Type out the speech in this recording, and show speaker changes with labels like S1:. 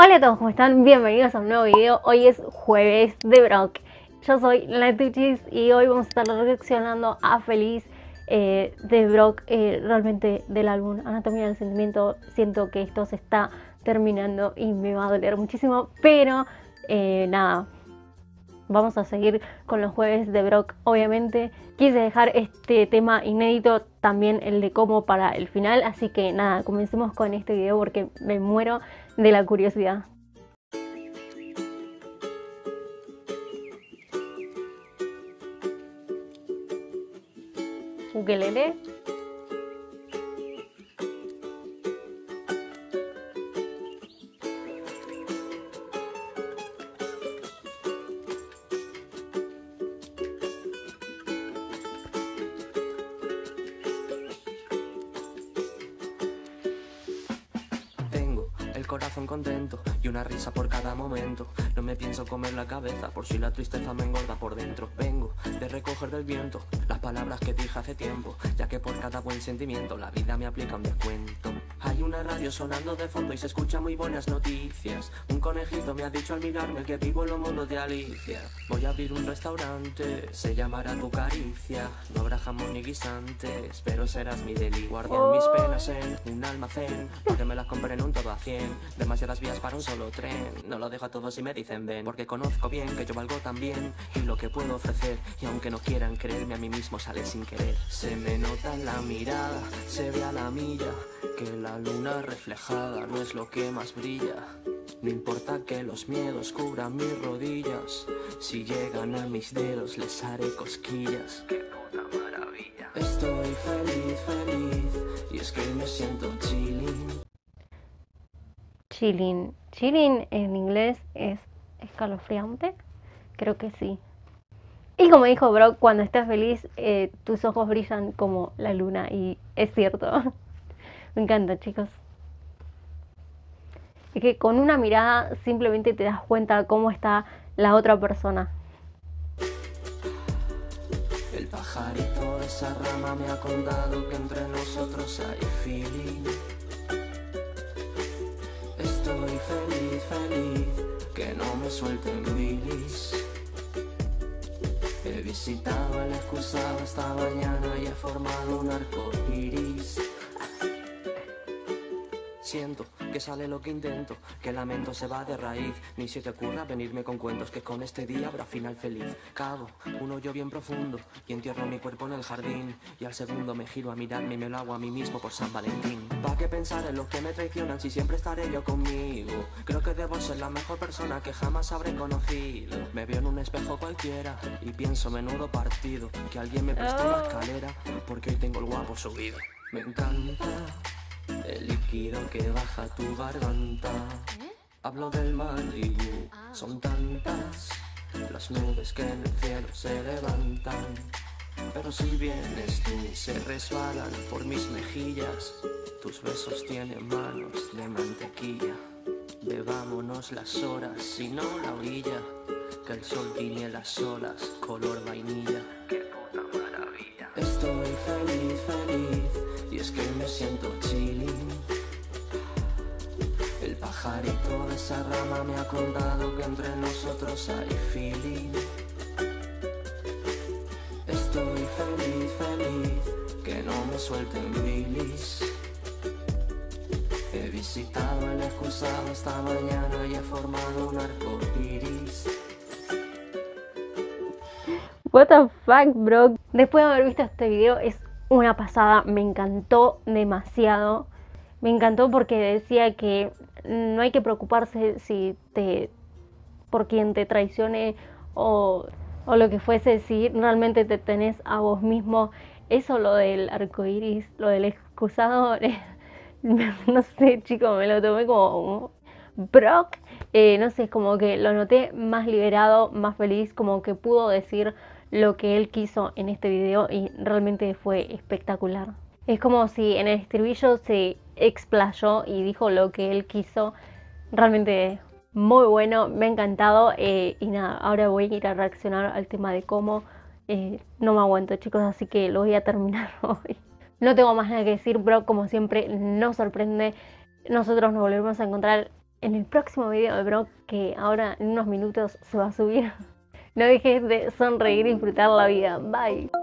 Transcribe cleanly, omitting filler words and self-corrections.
S1: Hola a todos, ¿cómo están? Bienvenidos a un nuevo video. Hoy es jueves de Brock. Yo soy la Tuchis y hoy vamos a estar reaccionando a Feliz de Brock, realmente del álbum Anatomía del Sentimiento. Siento que esto se está terminando y me va a doler muchísimo, pero nada, vamos a seguir con los jueves de Brock. Obviamente quise dejar este tema inédito, también el de cómo, para el final, así que nada, comencemos con este video porque me muero de la curiosidad. Ukelele.
S2: El corazón contento y una risa por cada momento. No me pienso comer la cabeza por si la tristeza me engorda por dentro. Vengo de recoger del viento las palabras que dije hace tiempo, ya que por cada buen sentimiento la vida me aplica un descuento. Hay una radio sonando de fondo y se escuchan muy buenas noticias. Un conejito me ha dicho al mirarme que vivo en los mundos de Alicia. Voy a abrir un restaurante, se llamará Tu Caricia. No habrá jamón ni guisantes, pero serás mi deli. Guardo mis penas en un almacén, porque me las compré en un todo a 100. Demasiadas vías para un solo tren. No lo dejo a todos y me dicen ven, porque conozco bien que yo valgo tan bien y lo que puedo ofrecer. Y aunque no quieran creerme, a mí mismo sale sin querer. Se me nota en la mirada, se ve a la milla, que la luna reflejada no es lo que más brilla. No importa que los miedos cubran mis rodillas, si llegan a mis dedos les haré cosquillas. ¡Qué puta maravilla! Estoy feliz, feliz, y es que me siento chilling.
S1: Chilling. Chilling en inglés es escalofriante. Creo que sí. Y como dijo Brock, cuando estás feliz, tus ojos brillan como la luna. Y es cierto. Me encanta, chicos. Es que con una mirada simplemente te das cuenta cómo está la otra persona.
S2: El pajarito de esa rama me ha contado que entre nosotros hay feeling. Estoy feliz, feliz, que no me suelten bilis. He visitado el excusado esta mañana y he formado un arco iris. Siento que sale lo que intento, que el lamento se va de raíz. Ni se te ocurra venirme con cuentos, que con este día habrá final feliz. Cavo un hoyo bien profundo y entierro mi cuerpo en el jardín. Y al segundo me giro a mirarme y me lo hago a mí mismo por San Valentín. ¿Pa' qué pensar en los que me traicionan si siempre estaré yo conmigo? Creo que debo ser la mejor persona que jamás habré conocido. Me veo en un espejo cualquiera y pienso menudo partido, que alguien me preste una escalera porque hoy tengo el guapo subido. Me encanta el líquido que baja tu garganta. Hablo del Malibu, son tantas las nubes que en el cielo se levantan, pero si vienes tú se resbalan por mis mejillas. Tus besos tienen manos de mantequilla. Bebámonos las horas y no la orilla, que el sol tiñe las olas color vainilla. ¡Qué puta maravilla! Estoy feliz, feliz, y es que me siento chilling. El pajarito de esa rama me ha contado que entre nosotros hay feeling. Estoy feliz, feliz, que no me suelten bilis. He visitado el excusado esta mañana y he formado un arco iris.
S1: What the fuck, bro. Después de haber visto este video, es una pasada. Me encantó demasiado. Me encantó porque decía que no hay que preocuparse por quien te traicione o lo que fuese, si realmente te tenés a vos mismo. Eso, lo del arco iris, lo del excusado, no sé, chicos, me lo tomé como Brock. No sé, es como que lo noté más liberado, más feliz, como que pudo decir lo que él quiso en este video y realmente fue espectacular. Es como si en el estribillo se explayó y dijo lo que él quiso. Realmente muy bueno, me ha encantado. Y nada, ahora voy a ir a reaccionar al tema de cómo. No me aguanto, chicos, así que lo voy a terminar hoy. No tengo más nada que decir, pero como siempre nos sorprende. Nosotros nos volvemos a encontrar en el próximo video de Brock, que ahora en unos minutos se va a subir. No dejes de sonreír y disfrutar la vida. Bye.